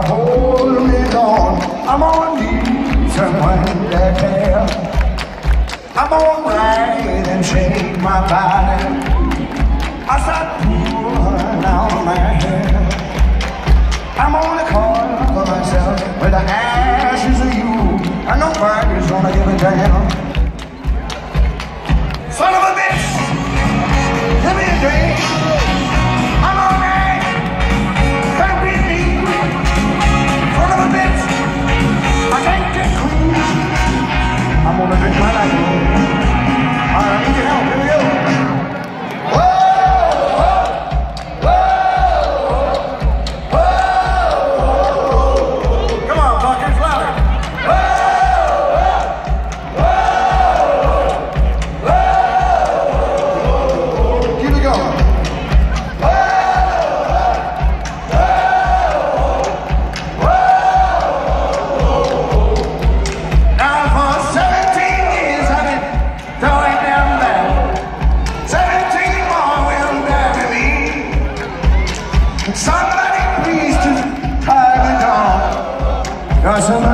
hold me down. I'm gonna need someone that care. I'm gonna ride and shake my body. I start pulling out my hair. I'm gonna cover myself with the ashes of you, and nobody's gonna give a damn. Son of a bitch, give me a drink. I'm alright, can't beat me. Son of a bitch, I can't get cool. I'm gonna drink my life. I need your help, here we go. Somebody please just tie me down.